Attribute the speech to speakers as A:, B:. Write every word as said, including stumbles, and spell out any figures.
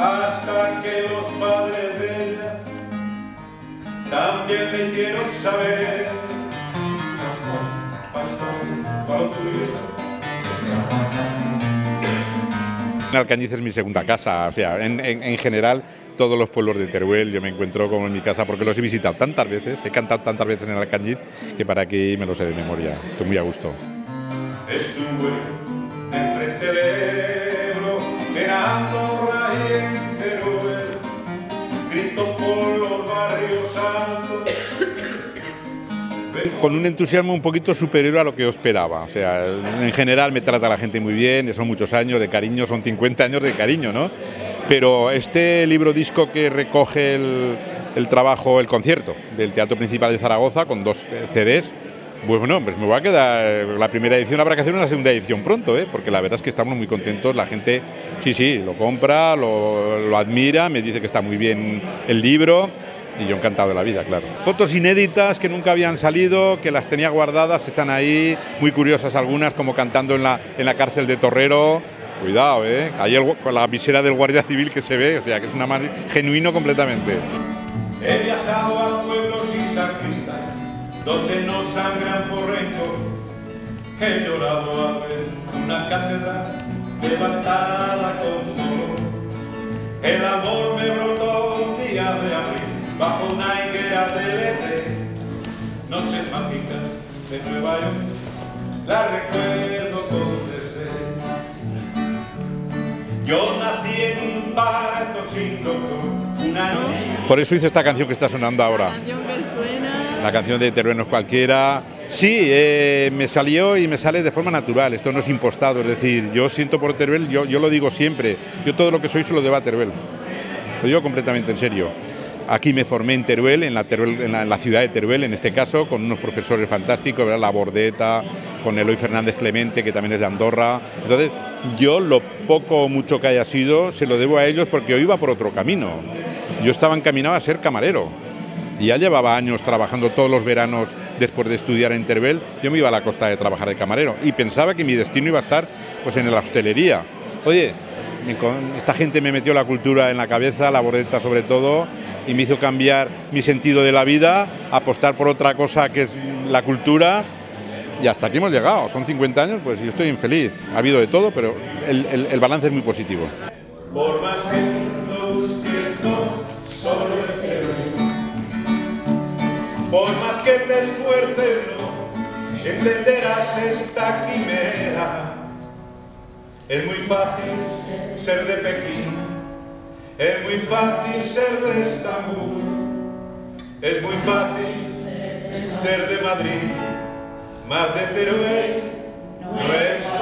A: hasta que los padres de ella también le hicieron saber.
B: Alcañiz es mi segunda casa, o sea, en, en, en general todos los pueblos de Teruel yo me encuentro como en mi casa porque los he visitado tantas veces, he cantado tantas veces en Alcañiz que para aquí me lo sé de memoria, estoy muy a gusto.
A: Estuve enfrente del Ebro, en Andorra y en Teruel, grito por los barrios altos.
B: Con un entusiasmo un poquito superior a lo que yo esperaba, o sea, en general me trata la gente muy bien, son muchos años de cariño, son cincuenta años de cariño, ¿no? Pero este libro disco que recoge el, el trabajo, el concierto del Teatro Principal de Zaragoza con dos C Ds, pues bueno, pues me va a quedar, la primera edición habrá que hacer una segunda edición pronto, ¿eh? Porque la verdad es que estamos muy contentos, la gente, sí, sí, lo compra, lo, lo admira, me dice que está muy bien el libro. Y yo encantado de la vida, claro. Fotos inéditas que nunca habían salido, que las tenía guardadas, están ahí, muy curiosas algunas, como cantando en la, en la cárcel de Torrero. Cuidado, ¿eh? Ahí el, con la visera del guardia civil que se ve, o sea, que es una madre, genuino completamente.
A: He viajado a pueblos y sacristas, donde no sangran por rencor. He llorado a ver una catedral levantada con dolor. El amor me brotó un día de abril, bajo una higuera de letre, noches mágicas de Nueva York, la recuerdo con desdén. Yo nací en un barco sin doctor, una noche.
B: Por eso hice esta canción que está sonando ahora.
C: La canción que suena.
B: La canción de Teruel no es cualquiera. Sí, eh, me salió y me sale de forma natural, esto no es impostado, es decir, yo siento por Teruel, yo, yo lo digo siempre, yo todo lo que soy se lo debo a Teruel, lo digo completamente en serio. Aquí me formé en Teruel, en la, Teruel, en la, en la ciudad de Teruel, en este caso, con unos profesores fantásticos, ¿verdad? La Bordeta, con Eloy Fernández Clemente, que también es de Andorra. Entonces, yo lo poco o mucho que haya sido, se lo debo a ellos porque yo iba por otro camino. Yo estaba encaminado a ser camarero y ya llevaba años trabajando todos los veranos después de estudiar en Teruel. Yo me iba a la costa de trabajar de camarero y pensaba que mi destino iba a estar pues, en la hostelería. Oye, esta gente me metió la cultura en la cabeza, la Bordeta sobre todo, y me hizo cambiar mi sentido de la vida, apostar por otra cosa que es la cultura, y hasta aquí hemos llegado. Son cincuenta años, pues yo estoy infeliz. Ha habido de todo, pero el, el, el balance es muy positivo.
A: Por más que luz que esto solo es Teruel, por más que te esfuerces, no entenderás esta quimera. Es muy fácil ser de Pekín, es muy fácil ser de Estambul, es muy fácil ser de Madrid, más de Teruel no es